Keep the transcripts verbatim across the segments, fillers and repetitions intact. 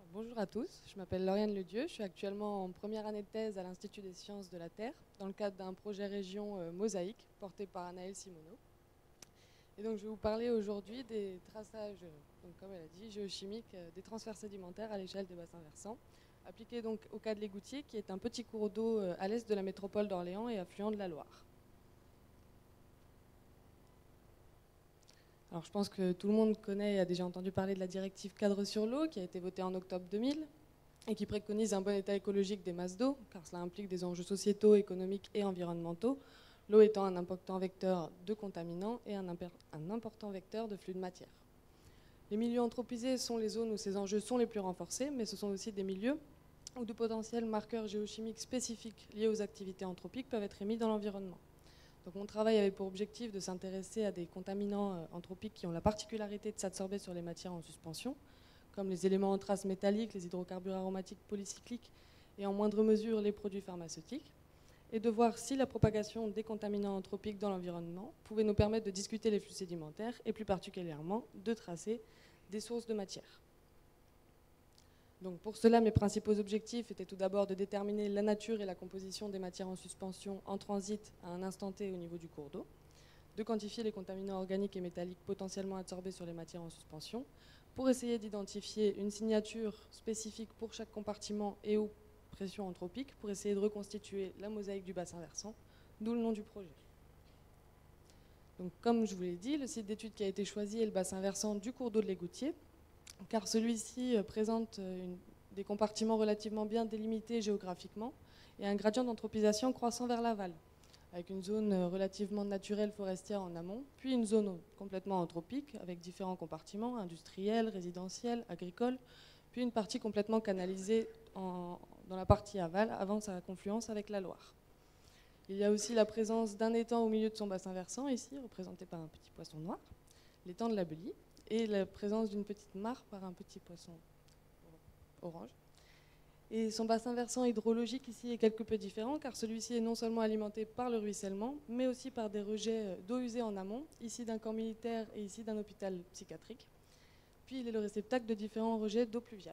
Bonjour à tous, je m'appelle Lauriane Ledieu, je suis actuellement en première année de thèse à l'Institut des sciences de la Terre dans le cadre d'un projet région euh, Mosaïque porté par Anaëlle Simoneau. Et donc je vais vous parler aujourd'hui des traçages, donc comme elle a dit, géochimiques euh, des transferts sédimentaires à l'échelle des bassins versants, appliqués donc au cas de l'Égoutier qui est un petit cours d'eau euh, à l'est de la métropole d'Orléans et affluent de la Loire. Alors je pense que tout le monde connaît et a déjà entendu parler de la directive cadre sur l'eau qui a été votée en octobre deux mille et qui préconise un bon état écologique des masses d'eau, car cela implique des enjeux sociétaux, économiques et environnementaux, l'eau étant un important vecteur de contaminants et un, un important vecteur de flux de matière. Les milieux anthropisés sont les zones où ces enjeux sont les plus renforcés, mais ce sont aussi des milieux où de potentiels marqueurs géochimiques spécifiques liés aux activités anthropiques peuvent être émis dans l'environnement. Donc mon travail avait pour objectif de s'intéresser à des contaminants euh, anthropiques qui ont la particularité de s'absorber sur les matières en suspension, comme les éléments en traces métalliques, les hydrocarbures aromatiques polycycliques et en moindre mesure les produits pharmaceutiques, et de voir si la propagation des contaminants anthropiques dans l'environnement pouvait nous permettre de discuter les flux sédimentaires et plus particulièrement de tracer des sources de matière. Donc pour cela, mes principaux objectifs étaient tout d'abord de déterminer la nature et la composition des matières en suspension en transit à un instant T au niveau du cours d'eau, de quantifier les contaminants organiques et métalliques potentiellement absorbés sur les matières en suspension, pour essayer d'identifier une signature spécifique pour chaque compartiment et aux pressions anthropiques, pour essayer de reconstituer la mosaïque du bassin versant, d'où le nom du projet. Donc, comme je vous l'ai dit, le site d'étude qui a été choisi est le bassin versant du cours d'eau de l'Égoutier, car celui-ci présente une, des compartiments relativement bien délimités géographiquement et un gradient d'anthropisation croissant vers l'aval, avec une zone relativement naturelle forestière en amont, puis une zone complètement anthropique avec différents compartiments, industriels, résidentiels, agricoles, puis une partie complètement canalisée en, dans la partie aval avant sa confluence avec la Loire. Il y a aussi la présence d'un étang au milieu de son bassin versant, ici représenté par un petit poisson noir, l'étang de la Belie, et la présence d'une petite mare par un petit poisson orange. Et son bassin versant hydrologique ici est quelque peu différent, car celui-ci est non seulement alimenté par le ruissellement, mais aussi par des rejets d'eau usée en amont, ici d'un camp militaire et ici d'un hôpital psychiatrique. Puis il est le réceptacle de différents rejets d'eau pluviale.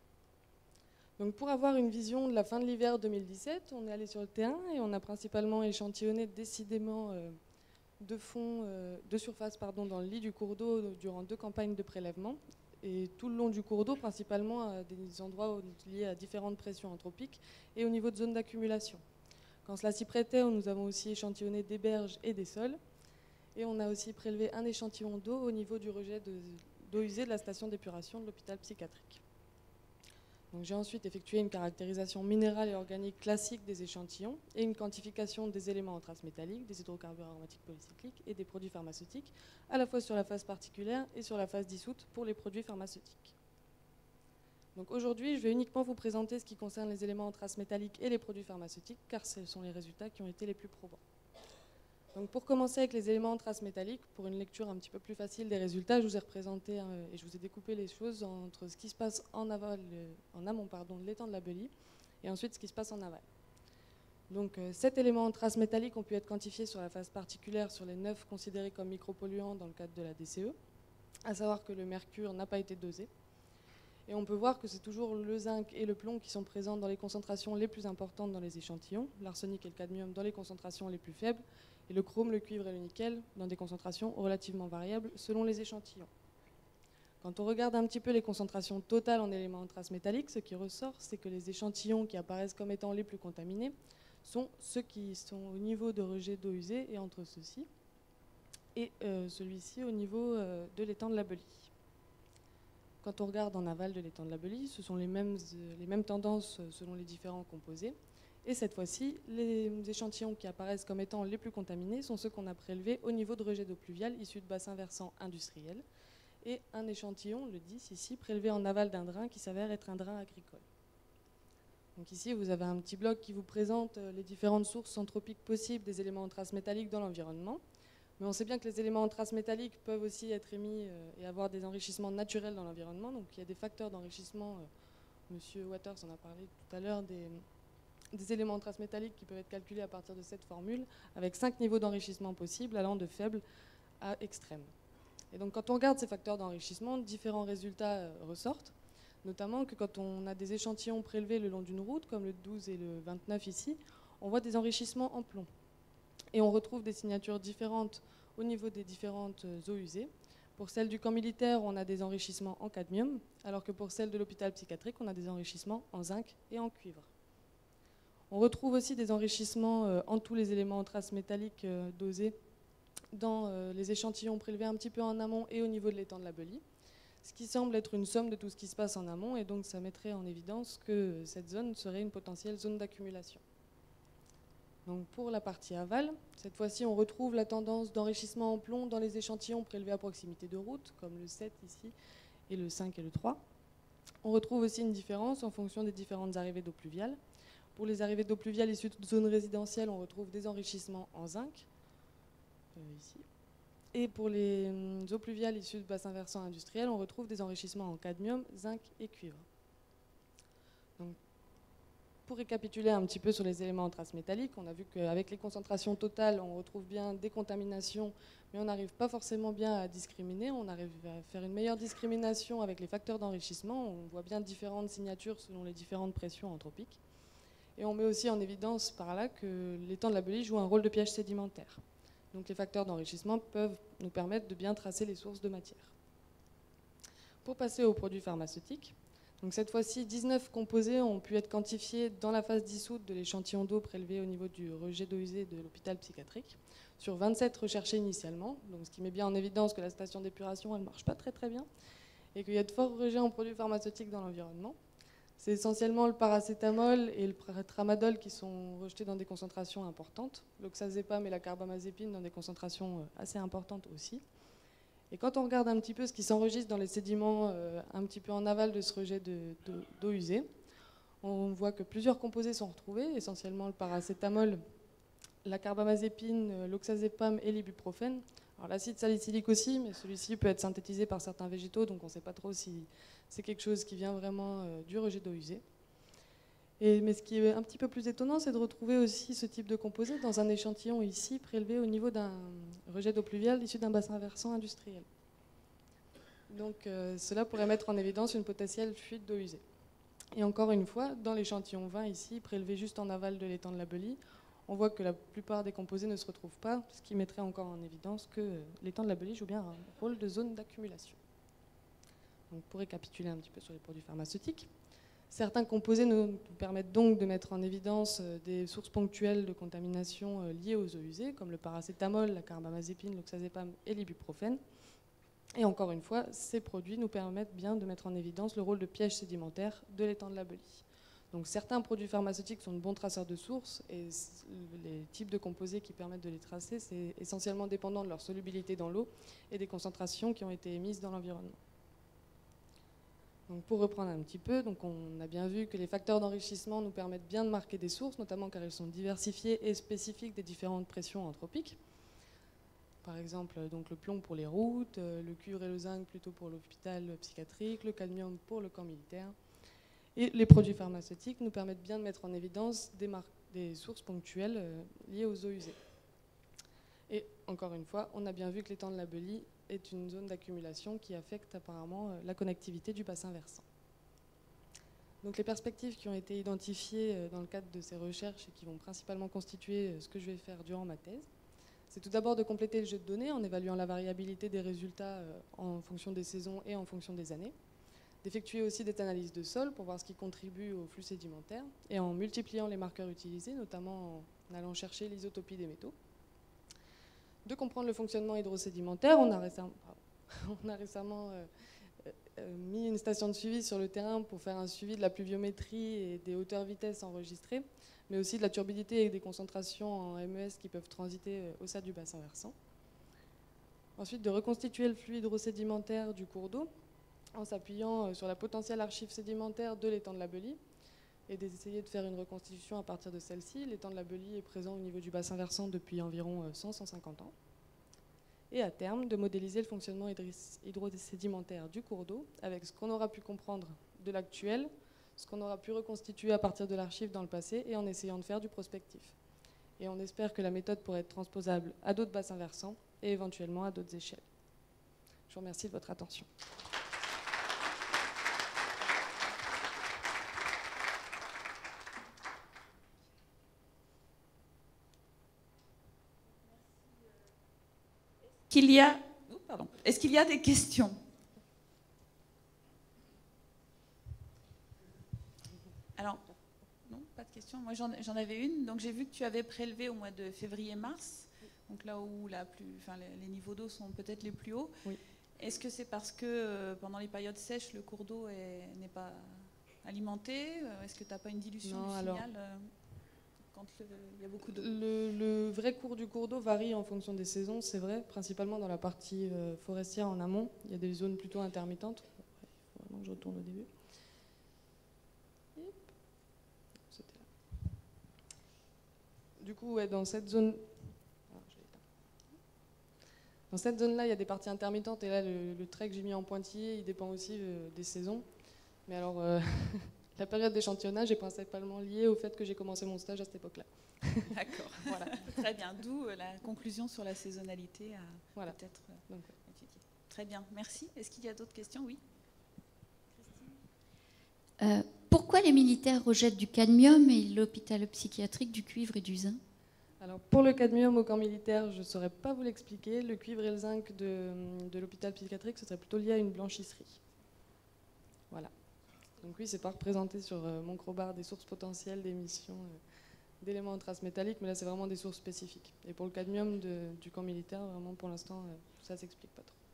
Donc pour avoir une vision de la fin de l'hiver deux mille dix-sept, on est allé sur le terrain et on a principalement échantillonné décidément euh, de fond, euh, de surface pardon, dans le lit du cours d'eau durant deux campagnes de prélèvement. Et tout le long du cours d'eau, principalement à des endroits liés à différentes pressions anthropiques et au niveau de zones d'accumulation. Quand cela s'y prêtait, nous avons aussi échantillonné des berges et des sols. Et on a aussi prélevé un échantillon d'eau au niveau du rejet d'eau usée de la station d'épuration de l'hôpital psychiatrique. J'ai ensuite effectué une caractérisation minérale et organique classique des échantillons et une quantification des éléments en traces métalliques, des hydrocarbures aromatiques polycycliques et des produits pharmaceutiques, à la fois sur la phase particulière et sur la phase dissoute pour les produits pharmaceutiques. Donc aujourd'hui, je vais uniquement vous présenter ce qui concerne les éléments en traces métalliques et les produits pharmaceutiques, car ce sont les résultats qui ont été les plus probants. Donc pour commencer avec les éléments en traces métalliques, pour une lecture un petit peu plus facile des résultats, je vous ai représenté hein, et je vous ai découpé les choses entre ce qui se passe en, aval, en amont pardon, de l'étang de la Belie et ensuite ce qui se passe en aval. Donc euh, sept éléments en traces métalliques ont pu être quantifiés sur la phase particulière sur les neuf considérés comme micropolluants dans le cadre de la D C E, à savoir que le mercure n'a pas été dosé. Et on peut voir que c'est toujours le zinc et le plomb qui sont présents dans les concentrations les plus importantes dans les échantillons, l'arsenic et le cadmium dans les concentrations les plus faibles, et le chrome, le cuivre et le nickel dans des concentrations relativement variables selon les échantillons. Quand on regarde un petit peu les concentrations totales en éléments en traces métalliques, ce qui ressort, c'est que les échantillons qui apparaissent comme étant les plus contaminés sont ceux qui sont au niveau de rejet d'eau usée et entre ceux-ci, et euh, celui-ci au niveau euh, de l'étang de la Belie. Quand on regarde en aval de l'étang de la Belie, ce sont les mêmes, euh, les mêmes tendances selon les différents composés. Et cette fois-ci, les échantillons qui apparaissent comme étant les plus contaminés sont ceux qu'on a prélevés au niveau de rejet d'eau pluviale issus de bassins versants industriels. Et un échantillon, le dix ici, prélevé en aval d'un drain qui s'avère être un drain agricole. Donc ici, vous avez un petit bloc qui vous présente les différentes sources anthropiques possibles des éléments en traces métalliques dans l'environnement. Mais on sait bien que les éléments en traces métalliques peuvent aussi être émis et avoir des enrichissements naturels dans l'environnement. Donc il y a des facteurs d'enrichissement, Monsieur Waters en a parlé tout à l'heure, des... des éléments en traces métalliques qui peuvent être calculés à partir de cette formule, avec cinq niveaux d'enrichissement possibles, allant de faible à extrême. Et donc quand on regarde ces facteurs d'enrichissement, différents résultats euh, ressortent. Notamment que quand on a des échantillons prélevés le long d'une route, comme le douze et le vingt-neuf ici, on voit des enrichissements en plomb. Et on retrouve des signatures différentes au niveau des différentes eaux usées. Pour celle du camp militaire, on a des enrichissements en cadmium, alors que pour celle de l'hôpital psychiatrique, on a des enrichissements en zinc et en cuivre. On retrouve aussi des enrichissements en tous les éléments en traces métalliques dosés dans les échantillons prélevés un petit peu en amont et au niveau de l'étang de la Belie, ce qui semble être une somme de tout ce qui se passe en amont, et donc ça mettrait en évidence que cette zone serait une potentielle zone d'accumulation. Donc pour la partie aval, cette fois-ci on retrouve la tendance d'enrichissement en plomb dans les échantillons prélevés à proximité de route, comme le sept ici, et le cinq et le trois. On retrouve aussi une différence en fonction des différentes arrivées d'eau pluviale. Pour les arrivées d'eau pluviale issues de zones résidentielles, on retrouve des enrichissements en zinc, euh, ici. Et pour les euh, eaux pluviales issues de bassins versants industriels, on retrouve des enrichissements en cadmium, zinc et cuivre. Donc, pour récapituler un petit peu sur les éléments en traces métalliques, on a vu qu'avec les concentrations totales, on retrouve bien des contaminations, mais on n'arrive pas forcément bien à discriminer. On arrive à faire une meilleure discrimination avec les facteurs d'enrichissement. On voit bien différentes signatures selon les différentes pressions anthropiques. Et on met aussi en évidence par là que l'étang de la Belie joue un rôle de piège sédimentaire. Donc les facteurs d'enrichissement peuvent nous permettre de bien tracer les sources de matière. Pour passer aux produits pharmaceutiques, donc cette fois-ci, dix-neuf composés ont pu être quantifiés dans la phase dissoute de l'échantillon d'eau prélevé au niveau du rejet d'eau usée de l'hôpital psychiatrique, sur vingt-sept recherchés initialement, donc ce qui met bien en évidence que la station d'épuration ne marche pas très très bien, et qu'il y a de forts rejets en produits pharmaceutiques dans l'environnement. C'est essentiellement le paracétamol et le tramadol qui sont rejetés dans des concentrations importantes, l'oxazépam et la carbamazépine dans des concentrations assez importantes aussi. Et quand on regarde un petit peu ce qui s'enregistre dans les sédiments euh, un petit peu en aval de ce rejet d'eau usée, on voit que plusieurs composés sont retrouvés, essentiellement le paracétamol, la carbamazépine, l'oxazépam et l'ibuprofène. Alors l'acide salicylique aussi, mais celui-ci peut être synthétisé par certains végétaux, donc on ne sait pas trop si c'est quelque chose qui vient vraiment euh, du rejet d'eau usée. Et, mais ce qui est un petit peu plus étonnant, c'est de retrouver aussi ce type de composé dans un échantillon ici, prélevé au niveau d'un rejet d'eau pluviale issu d'un bassin versant industriel. Donc euh, cela pourrait mettre en évidence une potentielle fuite d'eau usée. Et encore une fois, dans l'échantillon vingt ici, prélevé juste en aval de l'étang de la Belie, on voit que la plupart des composés ne se retrouvent pas, ce qui mettrait encore en évidence que l'étang de la Belie joue bien un rôle de zone d'accumulation. Donc pour récapituler un petit peu sur les produits pharmaceutiques, certains composés nous permettent donc de mettre en évidence des sources ponctuelles de contamination liées aux eaux usées, comme le paracétamol, la carbamazépine, l'oxazépam et l'ibuprofène. Et encore une fois, ces produits nous permettent bien de mettre en évidence le rôle de piège sédimentaire de l'étang de la Belie. Donc certains produits pharmaceutiques sont de bons traceurs de sources, et les types de composés qui permettent de les tracer, c'est essentiellement dépendant de leur solubilité dans l'eau et des concentrations qui ont été émises dans l'environnement. Donc pour reprendre un petit peu, donc on a bien vu que les facteurs d'enrichissement nous permettent bien de marquer des sources, notamment car elles sont diversifiées et spécifiques des différentes pressions anthropiques. Par exemple, donc le plomb pour les routes, le cuivre et le zinc plutôt pour l'hôpital psychiatrique, le cadmium pour le camp militaire. Et les produits pharmaceutiques nous permettent bien de mettre en évidence des, des sources ponctuelles euh, liées aux eaux usées. Et encore une fois, on a bien vu que l'étang de la Belie est une zone d'accumulation qui affecte apparemment euh, la connectivité du bassin versant. Donc les perspectives qui ont été identifiées euh, dans le cadre de ces recherches et qui vont principalement constituer euh, ce que je vais faire durant ma thèse, c'est tout d'abord de compléter le jeu de données en évaluant la variabilité des résultats euh, en fonction des saisons et en fonction des années, d'effectuer aussi des analyses de sol pour voir ce qui contribue au flux sédimentaire et en multipliant les marqueurs utilisés, notamment en allant chercher l'isotopie des métaux. De comprendre le fonctionnement hydrosédimentaire, on a récemment, on a récemment euh, euh, mis une station de suivi sur le terrain pour faire un suivi de la pluviométrie et des hauteurs vitesse enregistrées, mais aussi de la turbidité et des concentrations en M E S qui peuvent transiter au sein du bassin versant. Ensuite, de reconstituer le flux hydrosédimentaire du cours d'eau en s'appuyant sur la potentielle archive sédimentaire de l'étang de la Belie et d'essayer de faire une reconstitution à partir de celle-ci. L'étang de la Belie est présent au niveau du bassin versant depuis environ cent à cent cinquante ans. Et à terme, de modéliser le fonctionnement hydrosédimentaire du cours d'eau avec ce qu'on aura pu comprendre de l'actuel, ce qu'on aura pu reconstituer à partir de l'archive dans le passé et en essayant de faire du prospectif. Et on espère que la méthode pourrait être transposable à d'autres bassins versants et éventuellement à d'autres échelles. Je vous remercie de votre attention. qu'il y a... Oh, pardon. Est-ce qu'il y a des questions? Alors, non, pas de questions. Moi, j'en avais une. Donc, j'ai vu que tu avais prélevé au mois de février-mars, donc là où la plus, enfin, les, les niveaux d'eau sont peut-être les plus hauts. Oui. Est-ce que c'est parce que euh, pendant les périodes sèches, le cours d'eau n'est pas alimenté? Est-ce que tu n'as pas une dilution non, du alors, signal euh, quand il y a beaucoup d'eau? le, le vrai cours du cours d'eau varie en fonction des saisons, c'est vrai, principalement dans la partie euh, forestière en amont. Il y a des zones plutôt intermittentes. Il faut vraiment que je retourne au début. C'était là. Du coup, ouais, dans cette zone... Dans cette zone-là, il y a des parties intermittentes, et là, le, le trait que j'ai mis en pointillé, il dépend aussi euh, des saisons. Mais alors, euh, la période d'échantillonnage est principalement liée au fait que j'ai commencé mon stage à cette époque-là. D'accord, voilà. Très bien. D'où euh, la conclusion sur la saisonnalité à voilà. peut-être euh, étudier. Très bien, merci. Est-ce qu'il y a d'autres questions? Oui. Euh, pourquoi les militaires rejettent du cadmium et l'hôpital psychiatrique du cuivre et du zinc? Alors, pour le cadmium au camp militaire, je ne saurais pas vous l'expliquer. Le cuivre et le zinc de, de l'hôpital psychiatrique, ce serait plutôt lié à une blanchisserie. Voilà. Donc oui, c'est pas représenté sur euh, mon crowbar des sources potentielles d'émissions euh, d'éléments en traces métalliques, mais là, c'est vraiment des sources spécifiques. Et pour le cadmium de, du camp militaire, vraiment, pour l'instant, euh, ça ne s'explique pas trop.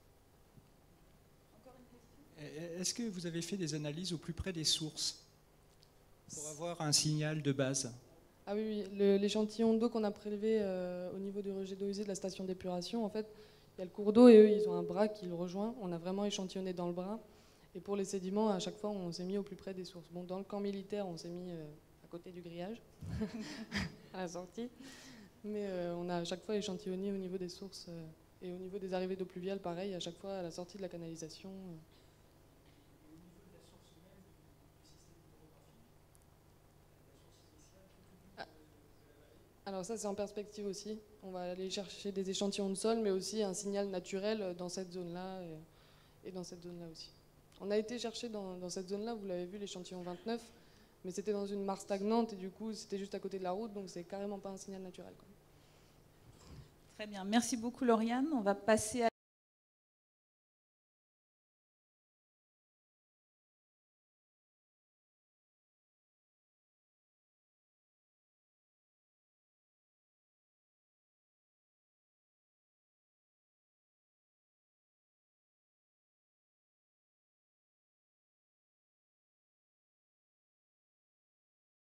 Est-ce que vous avez fait des analyses au plus près des sources pour avoir un signal de base? Ah oui, oui. L'échantillon d'eau qu'on a prélevé euh, au niveau du rejet d'eau usée de la station d'épuration, en fait, il y a le cours d'eau et eux, ils ont un bras qui le rejoint. On a vraiment échantillonné dans le bras. Et pour les sédiments, à chaque fois, on s'est mis au plus près des sources. Bon, dans le camp militaire, on s'est mis euh, à côté du grillage, à la sortie. Mais euh, on a à chaque fois échantillonné au niveau des sources euh, et au niveau des arrivées d'eau pluviale, pareil, à chaque fois à la sortie de la canalisation. Euh. Alors ça, c'est en perspective aussi. On va aller chercher des échantillons de sol, mais aussi un signal naturel dans cette zone-là et dans cette zone-là aussi. On a été chercher dans, dans cette zone-là, vous l'avez vu, l'échantillon vingt-neuf, mais c'était dans une mare stagnante et du coup, c'était juste à côté de la route, donc c'est carrément pas un signal naturel, quoi. Très bien. Merci beaucoup, Lauriane. On va passer à